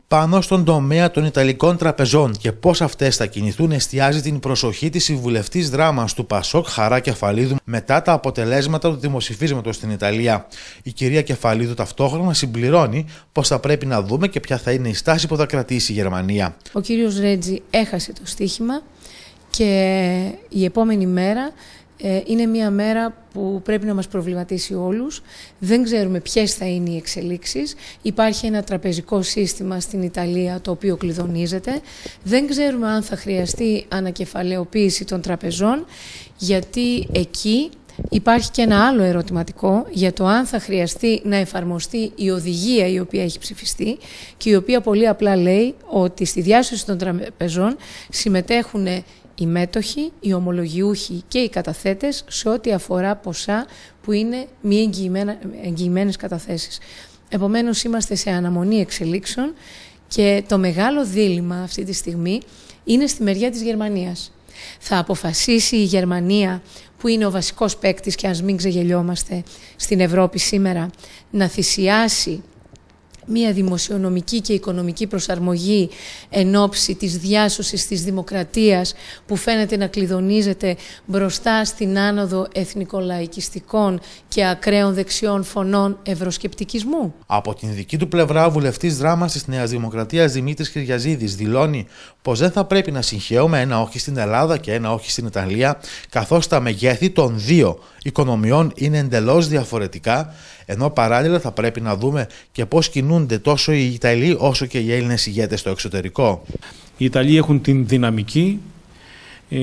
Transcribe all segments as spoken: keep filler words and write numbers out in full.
Πάνω στον τομέα των Ιταλικών τραπεζών και πώς αυτές θα κινηθούν, εστιάζει την προσοχή της η βουλευτής Δράμας του Πασόκ, Χαρά Κεφαλίδου, μετά τα αποτελέσματα του δημοψηφίσματος στην Ιταλία. Η κυρία Κεφαλίδου ταυτόχρονα συμπληρώνει πως θα πρέπει να δούμε και ποια θα είναι η στάση που θα κρατήσει η Γερμανία. Ο κύριος Ρέτζι έχασε το στοίχημα και η επόμενη μέρα Ε, είναι μια μέρα που πρέπει να μας προβληματίσει όλους. Δεν ξέρουμε ποιες θα είναι οι εξελίξεις. Υπάρχει ένα τραπεζικό σύστημα στην Ιταλία το οποίο κλειδονίζεται. Δεν ξέρουμε αν θα χρειαστεί ανακεφαλαιοποίηση των τραπεζών, γιατί εκεί υπάρχει και ένα άλλο ερωτηματικό για το αν θα χρειαστεί να εφαρμοστεί η οδηγία η οποία έχει ψηφιστεί και η οποία πολύ απλά λέει ότι στη διάσωση των τραπεζών συμμετέχουν οι μέτοχοι, οι ομολογιούχοι και οι καταθέτες σε ό,τι αφορά ποσά που είναι μη εγγυημένες καταθέσεις. Επομένως, είμαστε σε αναμονή εξελίξεων και το μεγάλο δίλημμα αυτή τη στιγμή είναι στη μεριά της Γερμανίας. Θα αποφασίσει η Γερμανία, που είναι ο βασικός παίκτης και ας μην ξεγελιόμαστε στην Ευρώπη σήμερα, να θυσιάσει μια δημοσιονομική και οικονομική προσαρμογή εν ώψη της διάσωσης της δημοκρατίας που φαίνεται να κλειδονίζεται μπροστά στην άνοδο εθνικολαϊκιστικών και ακραίων δεξιών φωνών ευρωσκεπτικισμού. Από την δική του πλευρά, ο βουλευτής Δράμας της Νέας Δημοκρατίας Δημήτρης Κυριαζίδης δηλώνει πως δεν θα πρέπει να συγχαίουμε ένα όχι στην Ελλάδα και ένα όχι στην Ιταλία, καθώς τα μεγέθη των δύο οικονομιών είναι εντελώς διαφορετικά, ενώ παράλληλα θα πρέπει να δούμε και πώς κινούνται τόσο οι Ιταλοί όσο και οι Έλληνες ηγέτες στο εξωτερικό. Οι Ιταλοί έχουν την δυναμική ε,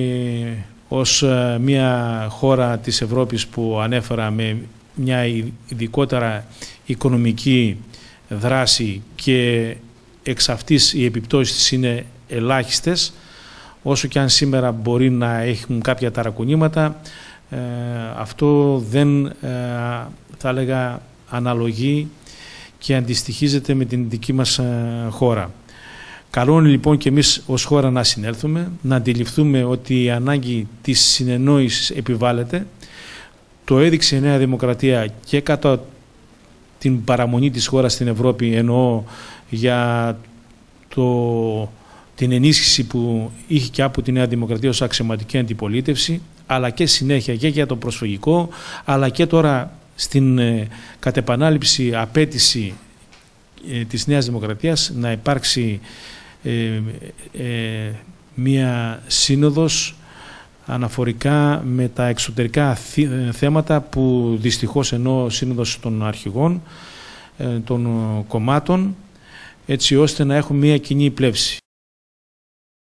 ως μια χώρα της Ευρώπης που ανέφερα με μια ειδικότερα οικονομική δράση και εξ αυτής οι επιπτώσεις της είναι ελάχιστες, όσο και αν σήμερα μπορεί να έχουν κάποια ταρακουνήματα, ε, αυτό δεν ε, θα έλεγα αναλογεί και αντιστοιχίζεται με την δική μας ε, χώρα. Καλό είναι λοιπόν και εμείς ως χώρα να συνέλθουμε, να αντιληφθούμε ότι η ανάγκη της συνεννόησης επιβάλλεται. Το έδειξε η Νέα Δημοκρατία και κατά την παραμονή της χώρας στην Ευρώπη, εννοώ για το, την ενίσχυση που είχε και από τη Νέα Δημοκρατία ως αξιωματική αντιπολίτευση, αλλά και συνέχεια και για το προσφυγικό, αλλά και τώρα στην ε, κατ' επανάληψη απέτηση ε, της Νέας Δημοκρατίας να υπάρξει ε, ε, μία σύνοδος αναφορικά με τα εξωτερικά θέματα που δυστυχώς εννοώ σύνοδος των αρχηγών ε, των κομμάτων, έτσι ώστε να έχουμε μία κοινή πλεύση.